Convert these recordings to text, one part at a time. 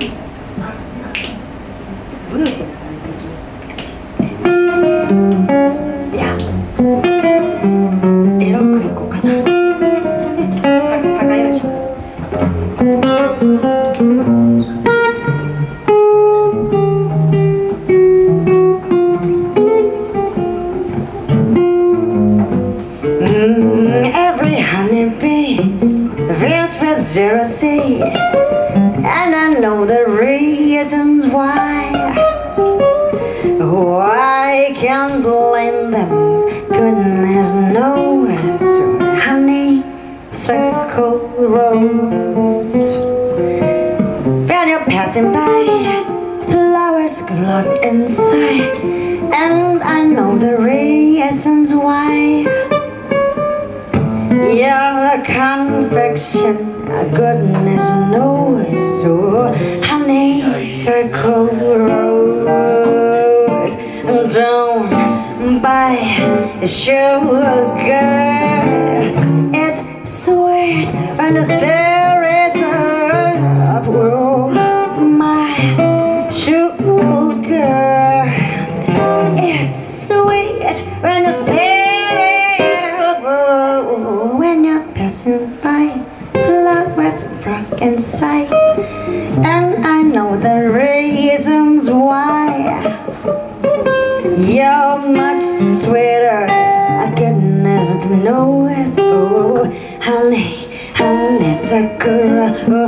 ブルースな感じ。いや、エロくいこうかな。高いよしょ。Every honeybee fills with jealousy, and I know the reasons why. Oh, I can't blame them, goodness knows. Honeysuckle rose. When you're passing by, flowers look inside, and I know the reasons why. Your confection, goodness knows. Oh, honeysuckle rose. Don't buy sugar. It's sweet and the stir it up. Oh, my sugar. It's sweet when the stir it up. Oh, when you're passing by, flowers rock inside, and I know the reasons why. You're much sweeter, goodness knows. Oh, honeysuckle.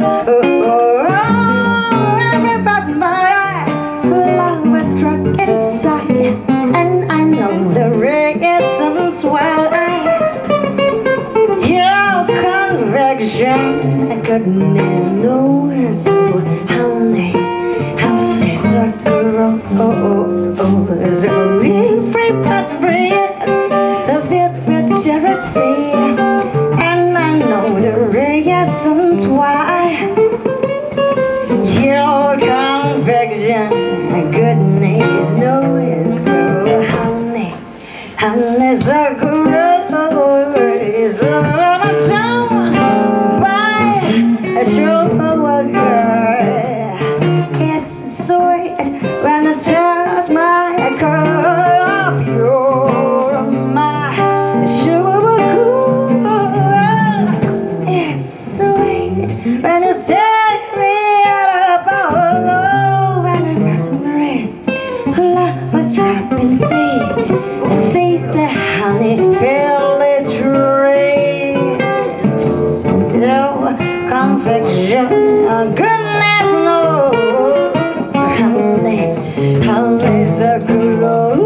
Everybody my eye, flowers rock inside, and I know the reasons why. Your conviction, goodness knows. Oh, honeysuckle. So free past breath, filled with jealousy, and I know the reasons why. Your conviction, goodness knows. So honeysuckle. So don't buy sugar. It's sweet when I touch my cup. You're my sugar. It's sweet when you set me up. Oh, when I press my wrist, love was dropping seed. See the honey fill it dreams. Your confection, goodness knows. Honeysuckle.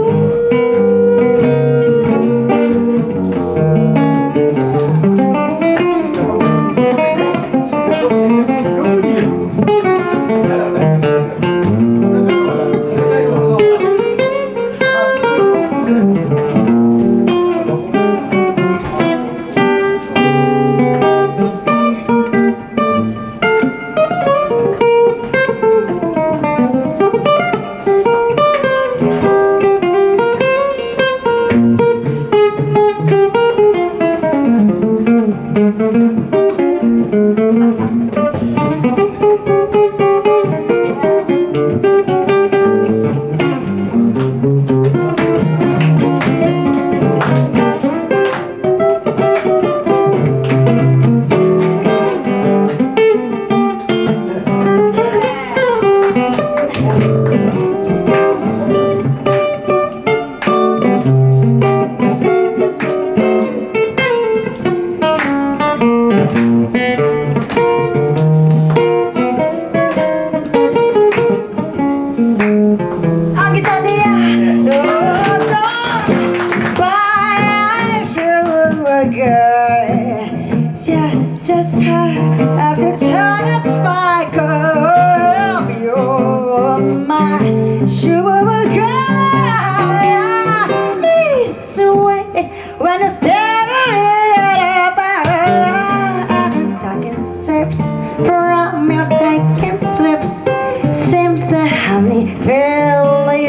Just have to touch my cup. You're my sugar girl. It's sweet when I stir it up. Talking sips from your taking flips. Seems the honey really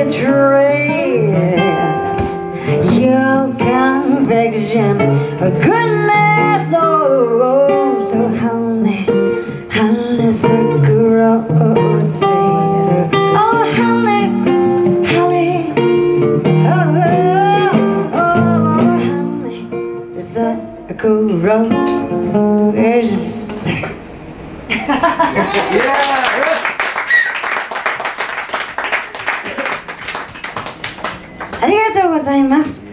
drips. Your conviction, goodness knows. So honeysuckle rose. road isありがとうございます。